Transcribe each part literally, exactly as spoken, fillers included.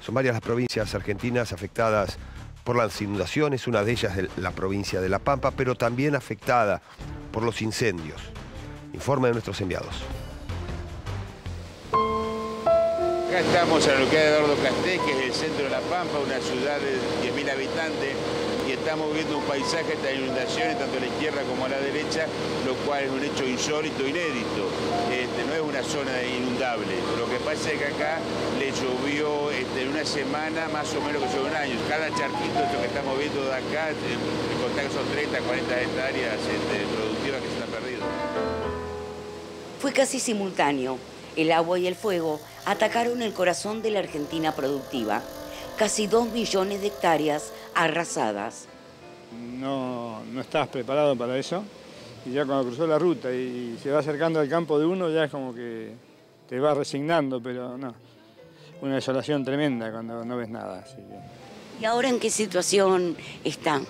Son varias las provincias argentinas afectadas por las inundaciones, una de ellas es la provincia de La Pampa, pero también afectada por los incendios. Informe de nuestros enviados. Acá estamos en la localidad de Eduardo Castés, que es el centro de La Pampa, una ciudad de diez mil habitantes, y estamos viendo un paisaje de inundaciones tanto a la izquierda como a la derecha, lo cual es un hecho insólito, inédito. Este, no es una zona inundable. Lo que pasa es que acá le llovió este, en una semana más o menos que sobre un año. Cada charquito, esto que estamos viendo de acá, en contar que son treinta, cuarenta hectáreas este, productivas que se han perdido. Fue casi simultáneo. El agua y el fuego atacaron el corazón de la Argentina productiva. Casi dos millones de hectáreas arrasadas. No, no estás preparado para eso. Y ya cuando cruzó la ruta y se va acercando al campo de uno, ya es como que te va resignando, pero no. Una desolación tremenda cuando no ves nada. Así que... ¿Y ahora en qué situación están?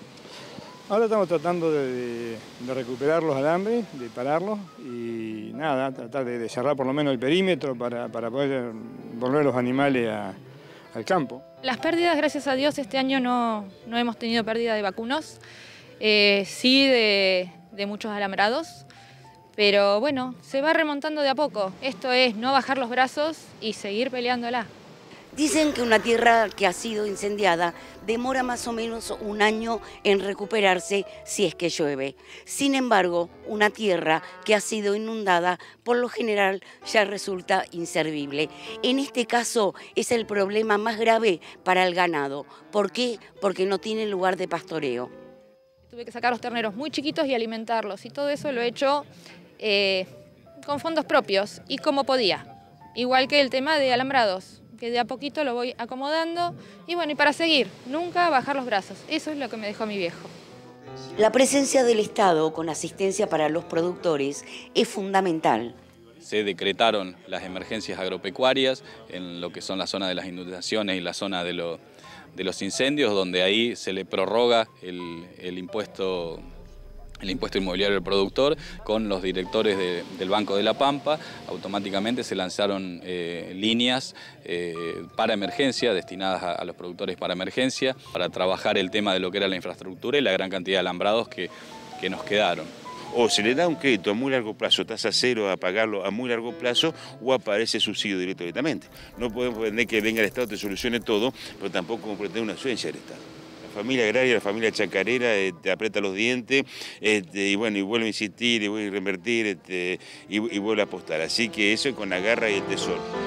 Ahora estamos tratando de, de, de recuperar los alambres, de pararlos y nada, tratar de, de cerrar por lo menos el perímetro para, para poder volver los animales a, al campo. Las pérdidas, gracias a Dios, este año no, no hemos tenido pérdida de vacunos, eh, sí de, de muchos alambrados, pero bueno, se va remontando de a poco. Esto es no bajar los brazos y seguir peleándola. Dicen que una tierra que ha sido incendiada demora más o menos un año en recuperarse si es que llueve. Sin embargo, una tierra que ha sido inundada por lo general ya resulta inservible. En este caso es el problema más grave para el ganado. ¿Por qué? Porque no tiene lugar de pastoreo. Tuve que sacar los terneros muy chiquitos y alimentarlos y todo eso lo he hecho eh, con fondos propios y como podía. Igual que el tema de alambrados, que de a poquito lo voy acomodando y bueno, y para seguir, nunca bajar los brazos. Eso es lo que me dejó mi viejo. La presencia del Estado con asistencia para los productores es fundamental. Se decretaron las emergencias agropecuarias en lo que son la zona de las inundaciones y la zona de, lo, de los incendios, donde ahí se le prorroga el, el impuesto el impuesto inmobiliario del productor con los directores de, del Banco de La Pampa. Automáticamente se lanzaron eh, líneas eh, para emergencia, destinadas a, a los productores para emergencia, para trabajar el tema de lo que era la infraestructura y la gran cantidad de alambrados que, que nos quedaron. O se le da un crédito a muy largo plazo, tasa cero, a pagarlo a muy largo plazo, o aparece subsidio directo directamente. No podemos pretender que venga el Estado, te solucione todo, pero tampoco podemos pretender una ausencia del Estado. La familia agraria, la familia chacarera, eh, te aprieta los dientes este, y bueno, y vuelve a insistir, y vuelve a reinvertir este, y, y vuelve a apostar. Así que eso es con la garra y el tesoro.